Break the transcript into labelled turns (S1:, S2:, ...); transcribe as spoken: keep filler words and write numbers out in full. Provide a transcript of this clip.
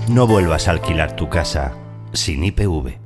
S1: No vuelvas a alquilar tu casa sin I P V.